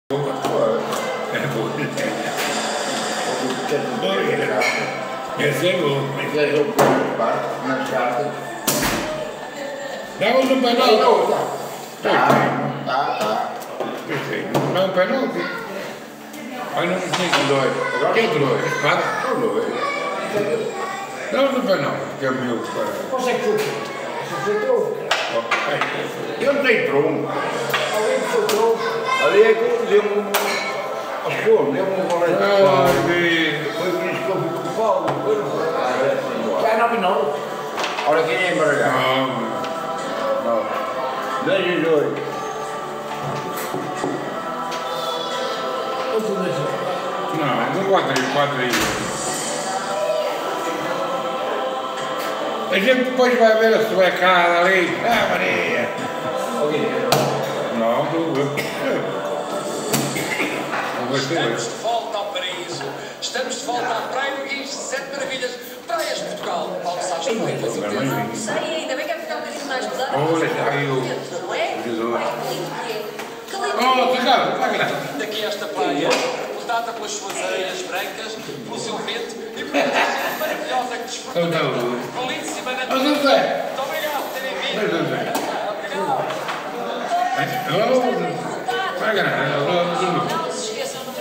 É bom. Esse é bom. Esse é o quarto, nas cartas. Dá um penalti. Tá. Dá um penalti. Aí não tem dois. Quem dois? Quatro? Dois. Dá um penalti, que é meu. Você que foi tronco. Eu não tenho tronco. Alguém foi tronco. Ali é que deu-me acho que deu-me um valente. Foi por isso que eu fui com o Paulo. Já não vi não. Olha quem é embaralhado. Não. 10 e 2. Não 4 aí. A gente depois vai ver a suecada ali. Ah, Maria! Não, Estamos de volta ao paraíso. Estamos de volta à Praia do Guincho, 7 maravilhas, praias de Portugal. Paulo Sá, estou bem, com certeza. Não sei, ainda bem que vai ficar um bocadinho mais pesado. Olha, está aí o Jesus. Daqui a esta praia, reportada pelas suas areias brancas, pelo seu vento e pela gente maravilhosa que desfruta da belíssima natureza. Muito obrigado por terem vindo. Não se esqueçam do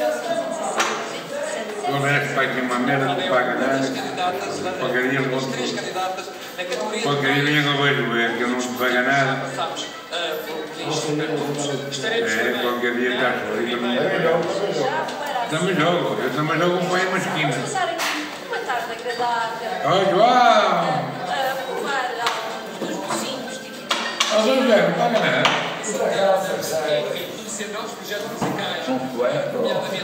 O resto vai ter uma merda que paga nada. Porcaria não vou ver, que eu não te paga nada. Qualquer dia está fodido. Eu também jogo um pai uma esquina. uma tarde agradável. Olha, uau! Provar dos mocinhos, tipo. Não paga nada. Conhecer novos projetos musicais, nomeadamente.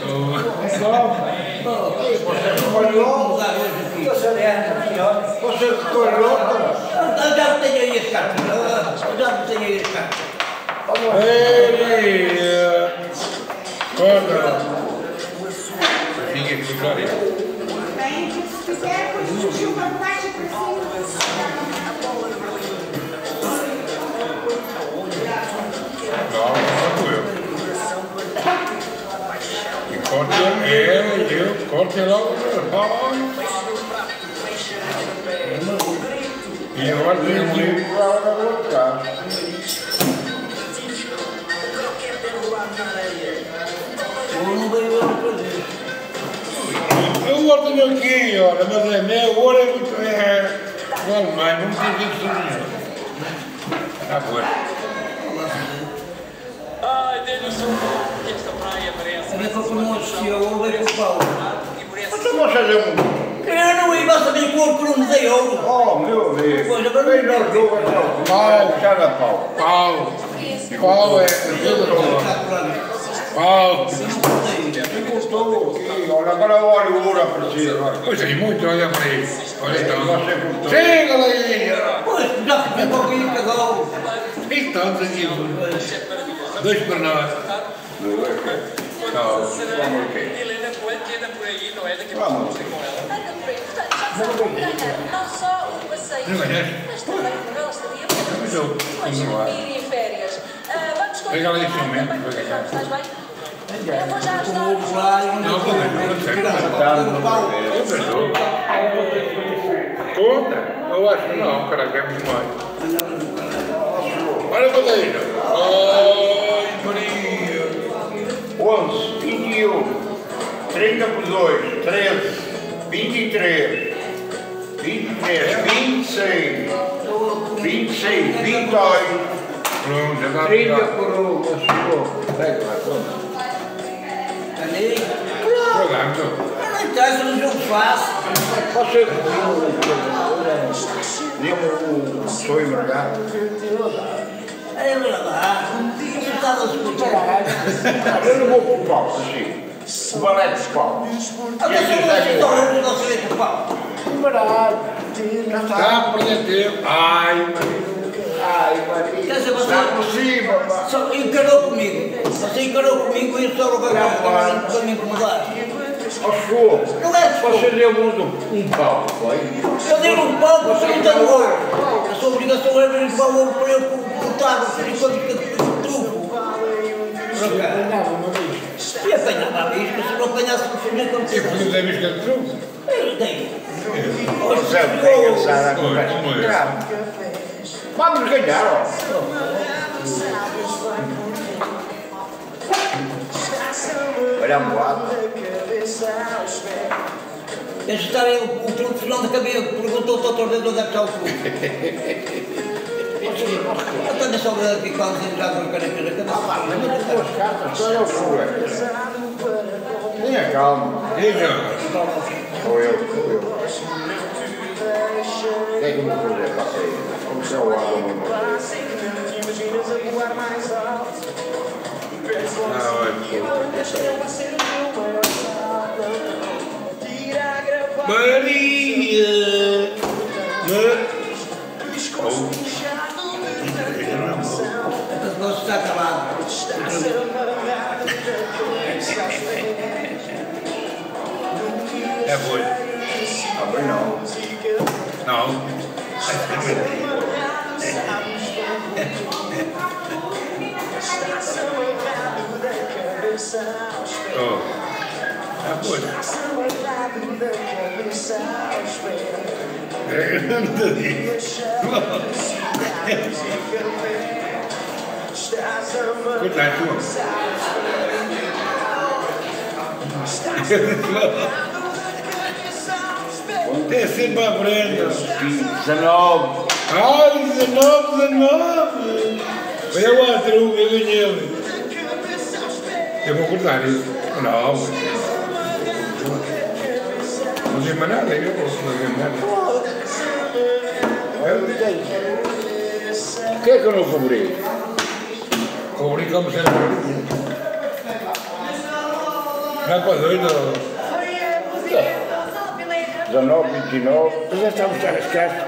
Você recolheu? Eu já tenho aí as cartas. Fica aqui, Flória. Se quiser, depois chuva baixa por cima. Corte logo. E agora tem um livro para botar. Eu vou ter aqui, olha, mas é meu, agora é muito. Normal, não tem isso nenhum. Está bom. Ai, dê-lhe o seu nome, que esta praia merece. Eu vou com o senhor, eu vou com o Paulo. Você vai fazer um... Eu não ia saber que o outro não me deu ouro. Oh, meu Deus. Pois, agora Vem no jogo, Paulo. Cada pau. Paulo é tudo. Paulo. Olha, agora olha o ouro a aparecer. Pois é, muito, olha para ele. Olha então. Chega, Leia! Pois, já fiquei com aquele casal. Estamos aqui. 2 para nós. Helena Coelho, que anda por aí, não é? Daqui a pouco vamos ter com ela. Anda por aí, portanto, já sabe como ganhar não só o passeio, mas também uma bela estadia para depois ir em férias. Vamos continuar também porque estás bem? Eu vou já ajudar. Conta? Eu acho que não, cara, que é muito mais. Olha a bandeira. Ai, Maria. 11, 21, 30 por 2, 13, 23, 26, 28, Pronto, já está 30 por 1, pega lá, Ali. jogando. Não interessa, no jogo fácil. Você viu o sonho embargado? Aí eu ia lá. Eu estava a escutar. Eu não vou para o palco, assim. O balé de palco. Até que eu não sei com o Paulo. Barato. Está a perder tempo. Ai, Maria. Ai, Maria. Quer dizer, você Está possível, pá. só encarou comigo. Você encarou comigo e eu só para me incomodar. Ó, fogo. Não é fogo. Você deu um palco, foi? Eu dei um palco, você não tem ouro. A sua obrigação é vir para o ouro para eu cortar, por enquanto que truco. Não, uma vez. não apanhasse o filho como E por isso é bisca de truque. O céu tem engraçada a conversa. Vamos ganhar, ó. Olha a moada. Deixa estar aí o truque final da cabeça, perguntou ao doutor dele onde é que está o truque. Até deixa o dedo aqui quando se já com características. Mas não tem duas cartas, só eu fui. Tenha calma. Ou eu. O que é que eu vou fazer? Passa aí. Como se eu água no mundo. Maria! Esse negócio está acabado. É boi. Abri não. Não. Oh. É boi. Cuidado. É sempre à frente. 19. Ai, 19. Olha lá, truque, eu ganhei. Eu vou cortar isso. Não. Não tem mais nada, eu posso fazer nada. O que é que eu não cobri? Cobri como sempre. Não é para doido. 19, 29. Tu já estamos a esquecer.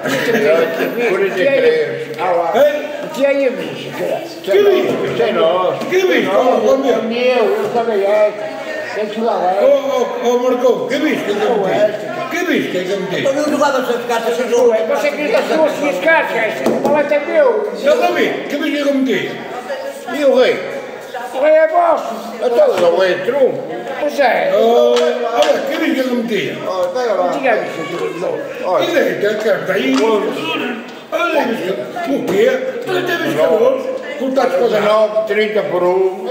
43. Ah lá. O que é a bicha? Que bicho? Isso é nós. Que bicho? É meu, eu também é. Tem que lá. Ô, Marcão, que bicho que eu meti? Que bicho que eu meti? Eu não jogava as cartas sem jogo. Você quer que as suas cartas? O balete é meu. Eu também, que bicho que eu meti? E o rei? O rei é vosso. Então o rei é trunco. Pois é. Olha, que bicho que eu meti? Não tinha visto. Olha. E daí, está aí. Olha isso. O quê? Tu não tem bicho calor? Cortaste com 19, 30 por 1.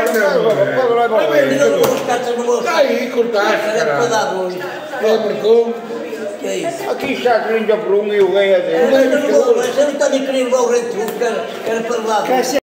Está aí, cortaste, caralho. É, Marcão. Que é isso? Aqui está 30 por 1 e o rei é dele. Eu não estou a querer o rei truque, era para lá.